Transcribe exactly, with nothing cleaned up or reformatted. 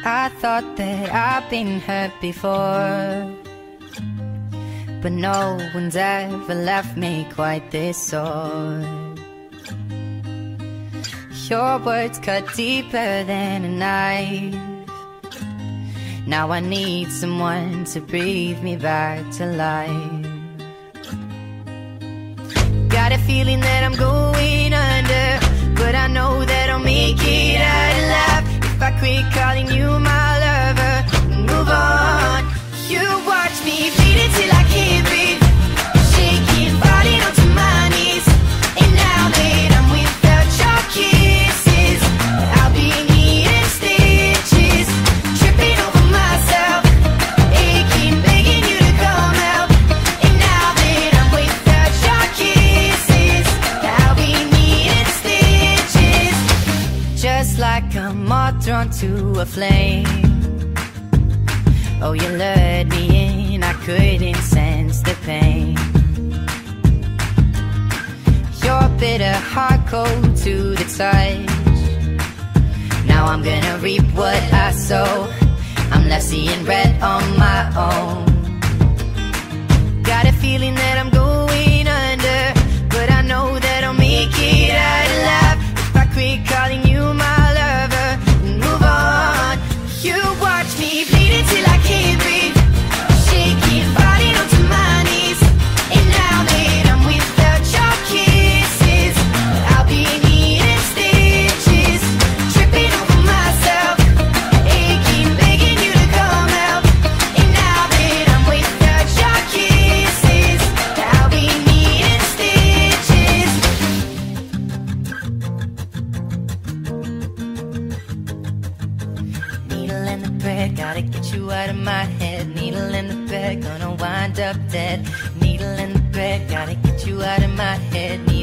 I thought that I've been hurt before, but no one's ever left me quite this sore. Your words cut deeper than a knife. Now I need someone to breathe me back to life. Got a feeling that I'm going under, but I know that I'll make it out alive if I quit calling you my lover and move on. You watch me bleed until I can't breathe, shaking, falling onto my knees. And now that I'm without your kisses, I'll be needing stitches, tripping over myself, aching, begging you to come help. And now that I'm without your kisses, I'll be needing stitches, just like a moth drawn to a flame. Oh, you lured me in, I couldn't sense the pain. Your bitter heart cold to the touch. Now I'm gonna reap what I sow. I'm left seeing red on my own. Got a feeling that I'm going under, but I know that I'll make it out alive if I quit calling you my lover and move on. You watch me bleed until I can't breathe, shaking, falling onto my knees. And now that I'm without your kisses, I'll be needing stitches, tripping over myself, aching, begging you to come help. And now that I'm without your kisses, I'll be needing stitches. Needle in the thread, gotta get you out of my head. Needle in the thread, gonna wind up dead. Needle in the thread, gotta get you out of my head.